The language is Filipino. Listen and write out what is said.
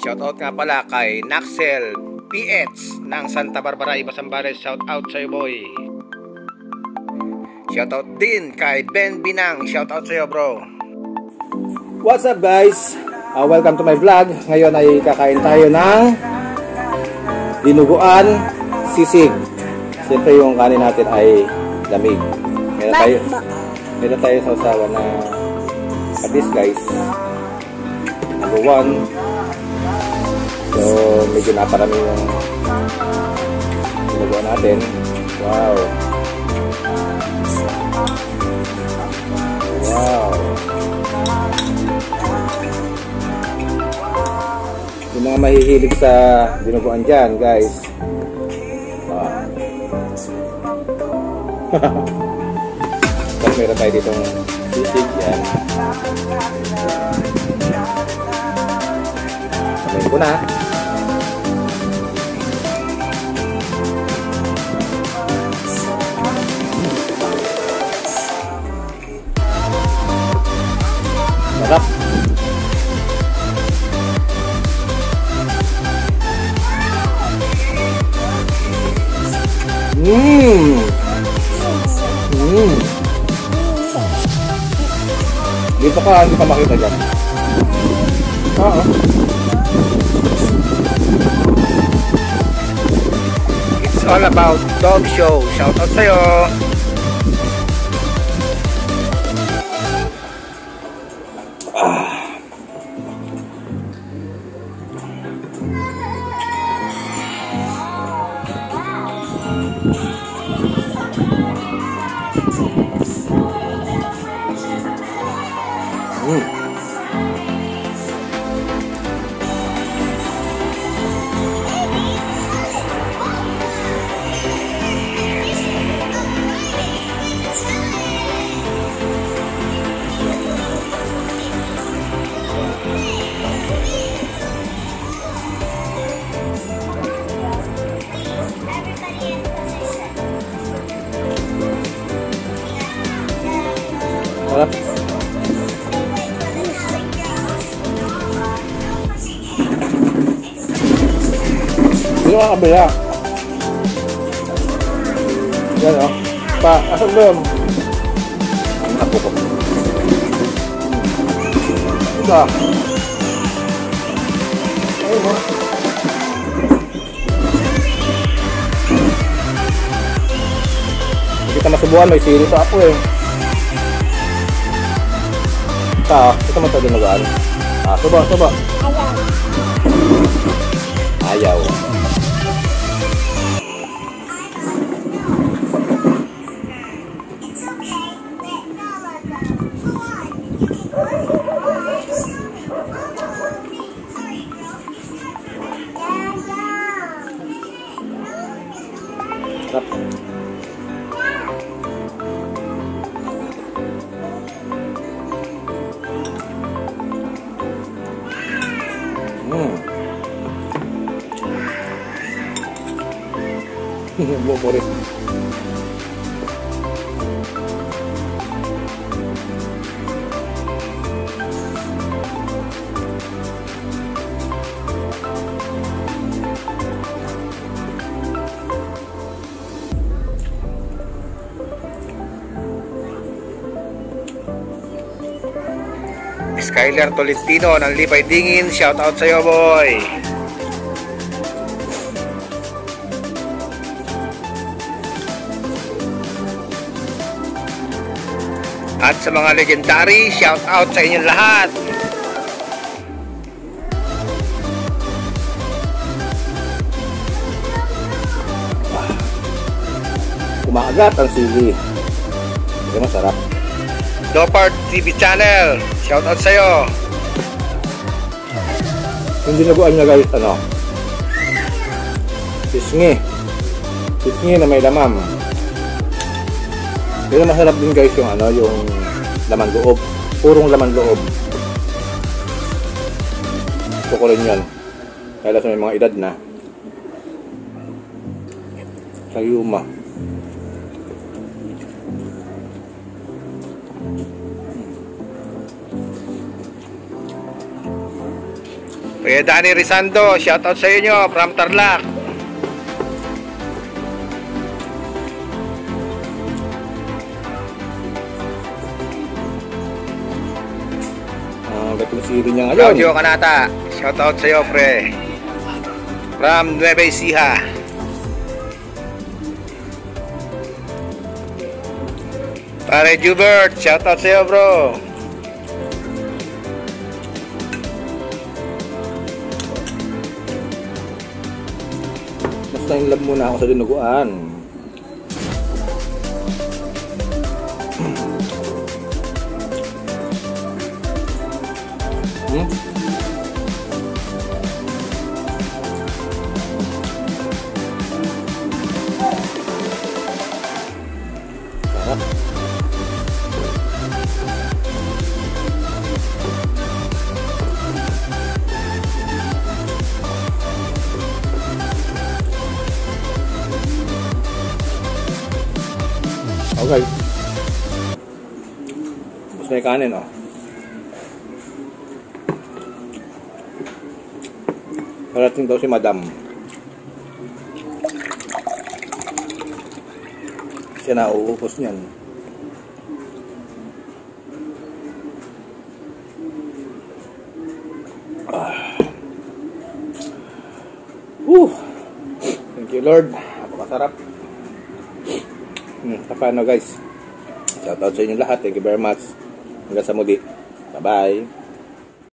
Shoutout nga pala kay Naxel PH ng Santa Barbara, Ibasambales. Shoutout sa'yo, boy. Shoutout din kay Ben Binang. Shoutout sa'yo, bro. What's up, guys? Welcome to my vlog. Ngayon ay kakain tayo ng dinuguan sisig. Siyempre yung kanin natin ay lamig. Meron tayo sa usawa na patis, guys. Number 1. So medyo naparami yung dinuguan natin. Wow. Wow. Yung mga mahihilig sa dinuguan dyan, guys. Tapos meron tayo ditong sisig yan. Samayin ko na. Sarap. Dito ka, hindi ka makita dyan. Oo. It's all about dog show. Shoutout sa'yo. Sarap. Dito ka kabila. Yan o. Asan ba yun? Ang tapo ko. Ito. Ayun o. Hindi kita masubuhan. May sili sa apo eh. Ito mo ito dinuguan. Subo. Ayaw. Sarap. Buburit. Skyler Tolentino ng Lipay Dingin. Shoutout sa'yo, boy. At sa mga legendary, shout out sa inyong lahat. Kumakagat ang sili. Ito masarap. Dopart TV channel, shout out sa'yo. Yung dinuguan niya, guys, ano? Pisngi na may lamam. Pero masarap din, guys, yung ano, yung laman loob. Purong laman loob. Gusto ko rin yun. Kaya sa may mga edad na. Sayuma. Kuya Danny Rizando, shoutout sa inyo from Tarlac. Gatong siri niya ngayon. Claudio Canata, shoutout sa iyo, pre. From Nueva Ecija. Pare Jubert, shoutout sa iyo, bro. Basta yung lab muna ako sa dinuguan. Sarap. Okay. Tapos may kanin, oh. Parating daw si Madam. Siya na uupos niyan. Thank you, Lord. Napakasarap. Paano, guys? Shoutout sa inyo lahat. Thank you very much. Hanggang sa muli. Bye-bye.